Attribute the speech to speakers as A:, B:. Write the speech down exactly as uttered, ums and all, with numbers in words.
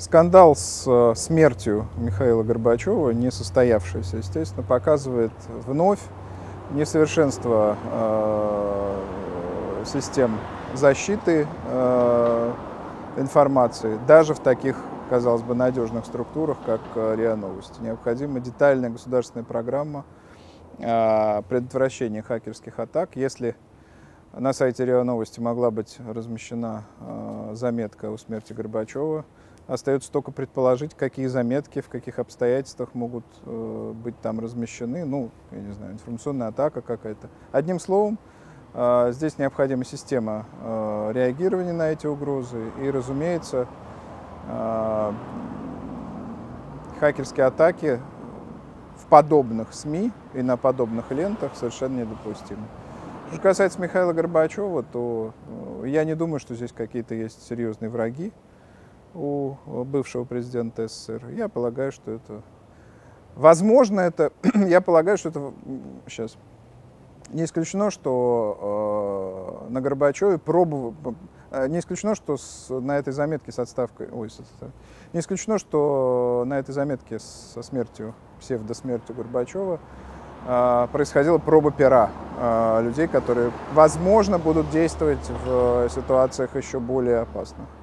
A: Скандал с э, смертью Михаила Горбачева, не состоявшийся, естественно, показывает вновь несовершенство э, систем защиты э, информации, даже в таких, казалось бы, надежных структурах, как э, РИА Новости. Необходима детальная государственная программа э, предотвращения хакерских атак. Если на сайте РИА Новости могла быть размещена э, заметка о смерти Горбачева, остается только предположить, какие заметки, в каких обстоятельствах могут э, быть там размещены. Ну, я не знаю, информационная атака какая-то. Одним словом, э, здесь необходима система э, реагирования на эти угрозы. И, разумеется, э, хакерские атаки в подобных СМИ и на подобных лентах совершенно недопустимы. Что касается Михаила Горбачева, то э, я не думаю, что здесь какие-то есть серьезные враги у бывшего президента СССР. Я полагаю, что это... Возможно, это... Я полагаю, что это... Сейчас. Не исключено, что э, на Горбачеве пробовали... Не исключено, что с, на этой заметке с отставкой... Ой, с, не исключено, что на этой заметке со смертью, псевдосмертью Горбачева э, происходила проба пера э, людей, которые, возможно, будут действовать в ситуациях еще более опасных.